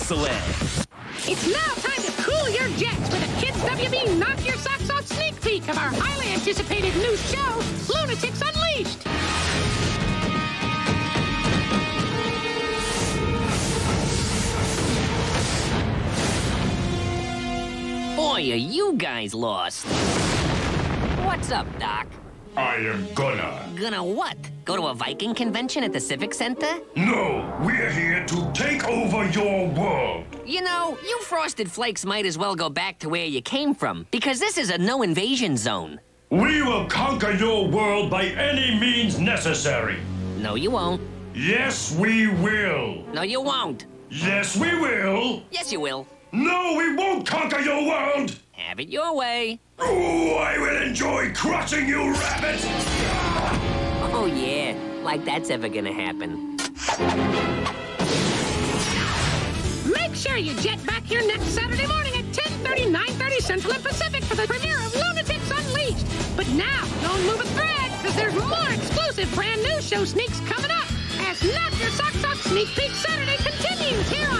excellent. It's now time to cool your jets with a Kids WB Knock Your Socks Off sneak peek of our highly anticipated new show, Lunatics Unleashed. Boy, are you guys lost. What's up, Doc? I am gonna. Gonna what? Go to a Viking convention at the Civic Center? No, we're here to take over your world. You know, you Frosted Flakes might as well go back to where you came from, because this is a no-invasion zone. We will conquer your world by any means necessary. No, you won't. Yes, we will. No, you won't. Yes, we will. Yes, you will. No, we won't conquer your world. Have it your way. Oh, I will enjoy crushing you, rabbits. Oh, yeah. Like that's ever gonna happen. Make sure you jet back here next Saturday morning at 10:30, 9:30 Central and Pacific for the premiere of Lunatics Unleashed. But now, don't move a thread, because there's more exclusive brand new show sneaks coming up as Knock Your Socks Off Sneak Peek Saturday continues here on